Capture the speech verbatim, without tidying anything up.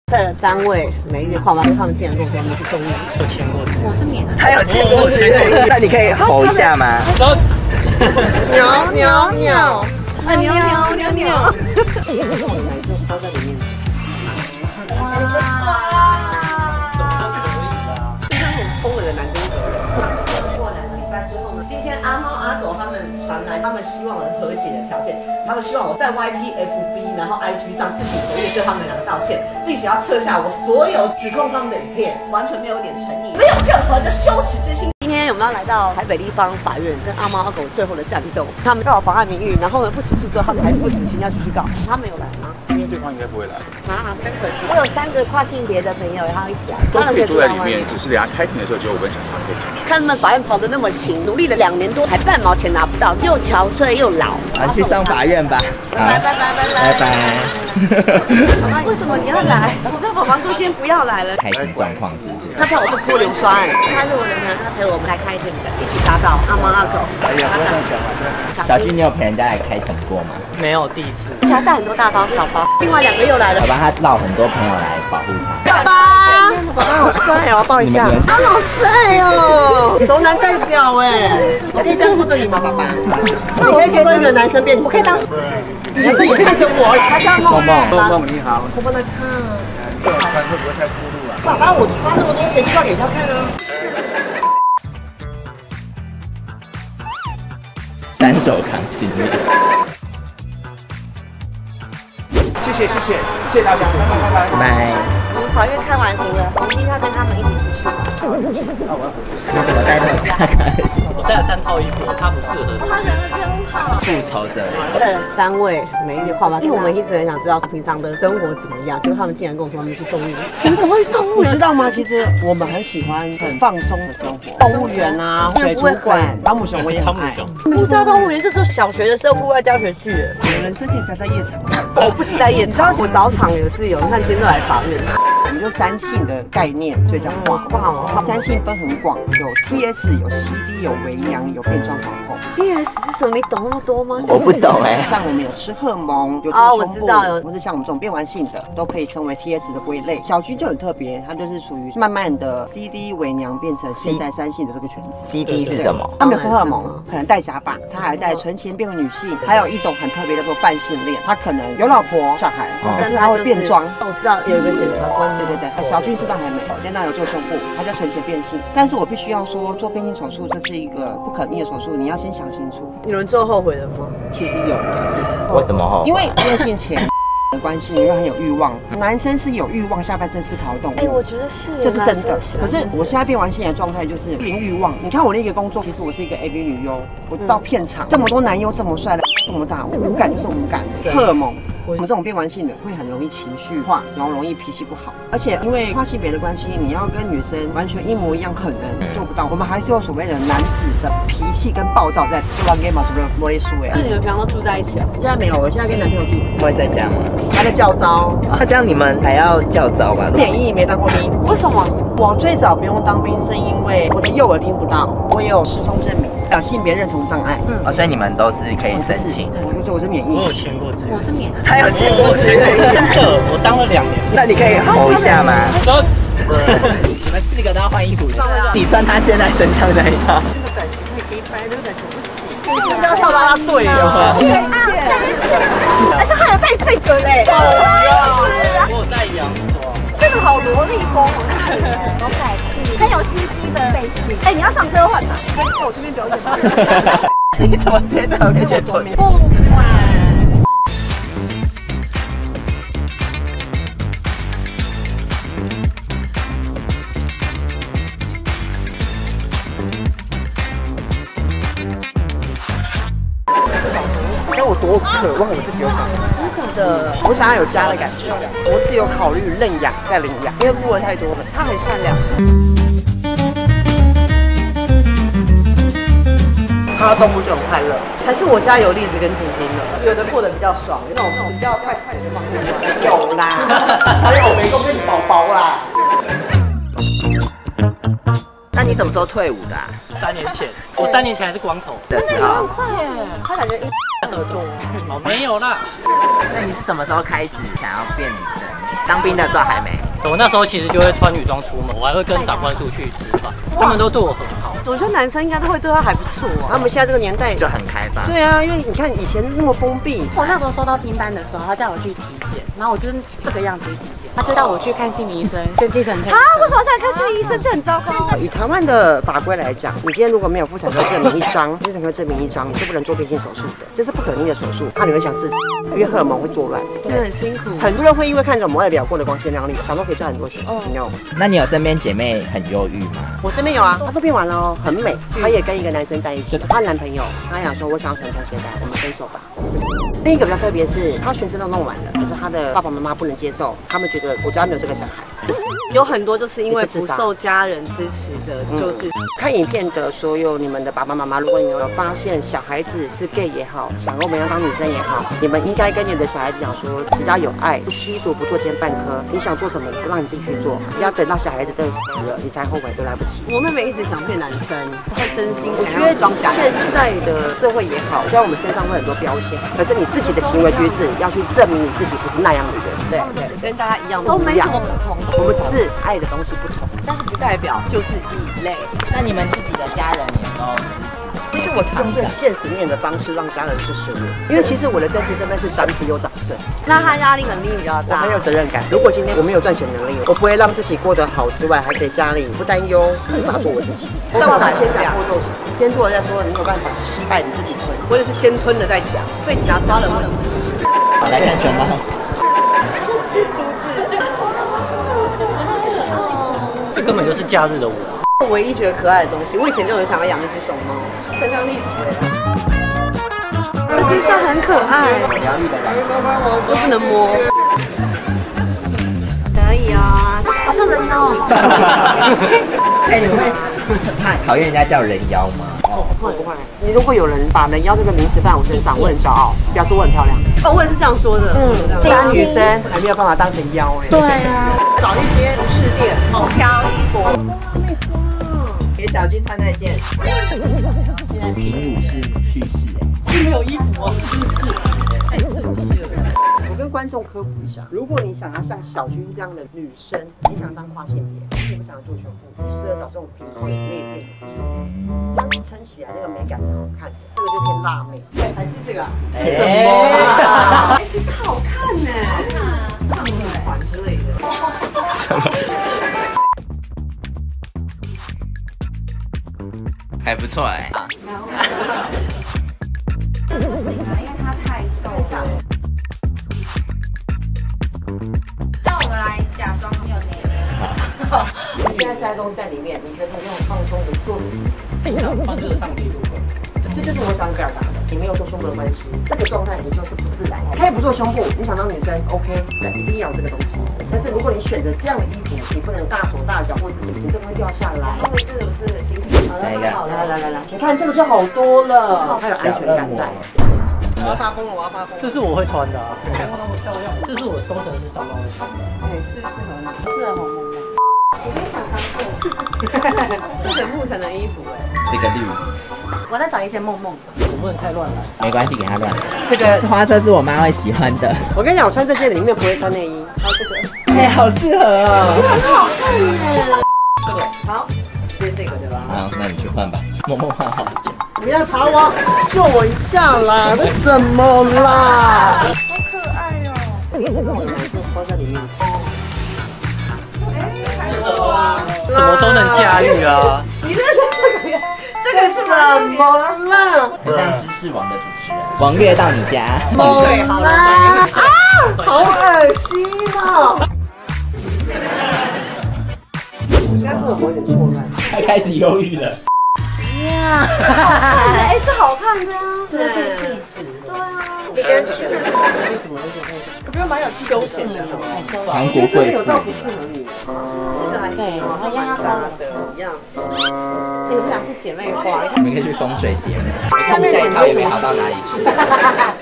这三位每一个跨马，他们竟然跟我说他们是动物， 有签过字， 我是免。 还有签过字，那你可以吼一下吗？ 鸟鸟鸟，啊鸟鸟鸟鸟。男生包在里面。哇！这是很疯的男生格。过两个礼拜之后呢，今天阿猫阿狗他们传来，他们希望的和解的条件，他们希望我在 Y T F B 然后 I G 上自己合约对他们两个道歉，并且要撤下我所有指控他们的影片，完全没有一点诚意，没有任何的羞耻之心。今天我们要来到台北地方法院跟阿猫阿狗最后的战斗，他们告我妨碍名誉，然后呢不起诉之后，他们还是不死心要继续告。他们有来吗？ 今天对方应该不会来啊，真可惜。我有三个跨性别的朋友，然后一起来， 都可以坐在里面，只是等下开庭的时候只有我跟小唐可以进去。 看他们法院跑得那么勤，努力了两年多，还半毛钱拿不到，又憔悴又老。 啊，去上法院吧。 拜拜拜拜拜拜拜。 妈妈，为什么你要来？我跟爸爸说今天不要来了。 开庭状况是不是？ 他怕我是泼硫酸，他是我的男，他陪我们来开庭的，一起打倒阿猫阿狗。 哎呀，不要这样讲啊！ 小军，你有陪人家来开庭过吗？ 没有第一次。 而且他带很多大包小包，另外两个又来了。 我帮他绕很多朋友来保护他。 爸爸，爸爸好帅哦，抱一下。他好帅哦，熟男代表哎，我可以这样扶着你吗，爸爸？那我可以接受一个男生变，我可以当。你要自己看着我，他叫梦梦。 梦梦你好， 我帮他看。 这样穿会不会太暴露啊？ 爸爸，我花那么多钱就要给他看啊。 单手扛行李。 谢谢谢谢谢谢大家，拜拜拜拜。 拜。 我们法院开完庭了，红星他跟他们一起出去。 你怎么带那么大个行李？ 我带了三套衣服，他不适合。 他人真好。 复仇者。 这三位每一个跨马，因为我们一直很想知道平常的生活怎么样，就他们竟然跟我说他们是动物。你们怎么会动物？ 你知道吗？其实我们很喜欢很放松的生活，动物园啊，水族馆、汤姆熊我也很爱。 不知道动物园就是小学的时候户外教学剧。 人生可以不要在夜场， 我不止在夜场，我早场也是有。你看今天都来法院。 我们就三性的概念，所以叫跨跨。三性分很广，有 T S， 有 C D， 有微娘，有变装皇后。 T S 是什么？你懂那么多吗？ 我不懂哎。 像我们有吃荷尔蒙，有哦，我知道有， 不是像我们这种变完性的，都可以称为 T S 的归类。小军就很特别，它就是属于慢慢的 C D 伪娘变成现在三性的这个圈子。 C D 是什么？ 他们有吃荷尔蒙，可能戴假发，他还在存钱变为女性。还有一种很特别叫做泛性恋，他可能有老婆小孩，但是他会变装。 我知道有一个检察官， 对对对，小军知道还没有，现在有做胸部，他叫存钱变性。但是我必须要说，做变性手术这是一个不可逆的手术，你要先想清楚。 有人做后悔的吗？ 其实有。 为什么后悔？ 因为变性前的关系，因为很有欲望，男生是有欲望下半身思考的动物。 哎，我觉得是， 这是真的。可是我现在变完性的状态就是零欲望。你看我那个工作，其实我是一个 A V 女优，我到片场这么多男优这么帅的这么大，无感就是无感，荷尔蒙。我们这种变完性的会很容易情绪化，然后容易脾气不好，而且因为跨性别的关系，你要跟女生完全一模一样，很难做不到。我们还是有所谓的男子的脾气跟暴躁在。不然跟马什么茉莉树哎， 那你们平常都住在一起啊？ 现在没有，我现在跟男朋友住。 会在家吗？ 他在教招。 那这样你们还要教招吗？ 免疫没当过兵。 为什么？ 我最早不用当兵是因为我的右耳听不到，我也有失聪证明，有性别认同障碍。 嗯，哦，所以你们都是可以申请的。 我就说我是免疫。 我有签过字， 我是免。 还有签过字。 真的，我当了两年。 那你可以吼一下吗？ 你们四个都要换衣服，你穿他现在身上那一套。 这个感觉太低拍，这个感觉不行。你就是要跳啦啦队哦。 对啊，而且还有带这个嘞。 我有带洋装。 这个好萝莉风，好可爱。很有心机的背心。哎，你要上车换吗？在我这边表演。 你怎么直接在我面前脱面？ 不管。 但我多渴望我自己有小孩， 真的， 我想要有家的感觉。我自己有考虑认养再领养，因为顾了太多了。他很善良，看到动物就很快乐。 还是我家有栗子跟晶晶的，有的过得比较爽，有那种比较快死的方式。 有啦，还有美工跟宝宝啦。 那你什么时候退伍的？ 三年前，我三年前还是光头的时候。 很快耶，他感觉一耳朵没有啦。 那你是什么时候开始想要变女生？ 当兵的时候还没。 我那时候其实就会穿女装出门，我还会跟长官出去吃饭，他们都对我很好。 我觉得男生应该都会对他还不错啊。 他们现在这个年代就很开放。 对啊，因为你看以前那么封闭。 我那时候收到订单的时候，他叫我去体检，然后我就是这个样子去体检，他就叫我去看心理医生，跟精神科。 啊，为什么叫看心理医生？这很糟糕。 以台湾的法规来讲，你今天如果没有妇产科证明一张、精神科证明一张，你是不能做变性手术的，这是不可逆的手术。怕你会想自杀，因为荷尔蒙会作乱。 对，很辛苦。 很多人会因为看着我们外表过得光鲜亮丽，想说可以赚很多钱。哦 ，no。 那你有身边姐妹很忧郁吗？ 我身边有啊，她都变完了哦，很美。她也跟一个男生在一起，她男朋友，她想说我想要传宗接代，我们分手吧。另一个比较特别是，她全身都弄完了，可是她的爸爸妈妈不能接受，他们觉得我家没有这个小孩。 有很多就是因为不受家人支持的，就是、嗯、 看影片的所有你们的爸爸妈妈，如果你们有发现小孩子是 gay 也好，想跟我们一样当女生也好，你们应该跟你的小孩子讲说，只要有爱，不吸毒，不做奸犯科，你想做什么就让你自己去做，不要等到小孩子真的死了你才后悔都来不及。 我妹妹一直想骗男生，会真心我觉得现在的社会也好，虽然我们身上会很多标签，可是你自己的行为举止要去证明你自己不是那样的人。对对， 跟大家一样，都没什么不同。 我们只是爱的东西不同， 但是不代表就是异类。 那你们自己的家人也都支持？ 其实我是用最现实面的方式让家人支持我，因为其实我的真实身份是长子又长孙。 那他压力能力比较大， 我很有责任感。如果今天我没有赚钱能力，我不会让自己过得好之外，还给家里不担忧，无法做我自己。但我把千载过做，先做了再说，你有办法失败你自己吞， 或者是先吞了再讲，被警察抓了我自己。 好，来看熊猫。 吃竹子， 这根本就是假日的我。 我唯一觉得可爱的东西，我以前就很想要养一只熊猫，很像栗子哎，这只上很可爱， 疗愈的感觉， 都不能摸。可以啊，好像人妖。 哎，你会怕讨厌人家叫人妖吗？ 哦，不会不会。你如果有人把人妖这个名词放在我身上，我很骄傲，表示我很漂亮。 哦，我也是这样说的。嗯， 一般女生还没有办法当成妖哎。 对啊。 找一间服饰店， 哦，挑衣服。 给小军穿那件。 现在平乳是蓄势哎， 是没有衣服哦，是是，太刺激了。 我跟观众科普一下，如果你想要像小军这样的女生，你想当跨性别，你不想做胸部，你适合找这种平头的内片，这样撑起来那个美感是好看的，这个就偏辣妹。 对，还是这个？ 什么？ 哎，其实好看呢，好看啊，上款之类的。 还不错哎。 不行啊，因为它太瘦了。那我们来假装没有内衣。 好，你现在塞东西在里面，你觉得那种放松的做自己， 放热上去。 这就是我想表达的，你没有做胸部的关系，这个状态你就是不自然。可以不做胸部，你想当女生 OK， 但一定要有这个东西。但是如果你选择这样的衣服，你不能大手大脚或自己，你这个会掉下来。 他们是不是心情？ 来一个， 来来来来，你看这个就好多了，还有安全感在。我要发疯了，我要发疯了。 这是我会穿的啊，看过那么漂亮，这是我工程师上班会穿的。 哎，是适合你， 适合红红的。 我没想尝试，是很牧尘的衣服哎。 这个绿。 我在找一件梦梦的， 我不能太乱来。 没关系，给他乱。这个花色是我妈会喜欢的。 我跟你讲，我穿这件里面不会穿内衣。还有这个，哎，好适合啊， 很好看耶。这个好，就是这个对吧？ 好，那你去换吧。默默换好。 不要吵我，救我一下啦！这什么啦？ 好可爱哦。 这个我就包在里面。 什么都能驾驭啊！ 你这是这个这个什么啦？ 很像知识网的主持人，王月到你家。 对，好了， 啊，好恶心哦！我现在荷尔蒙有点错乱， 他开始忧郁了。 呀， 哎，是好看的啊， 对对对， 对啊， 你先选。为什么？我觉得蛮有休闲的， 韩国贵妇。 有倒不适合你。 这个还行，好像要搭的一样。这个不想是姐妹花， 你们可以去风水节目，看下一套也没好到哪里去。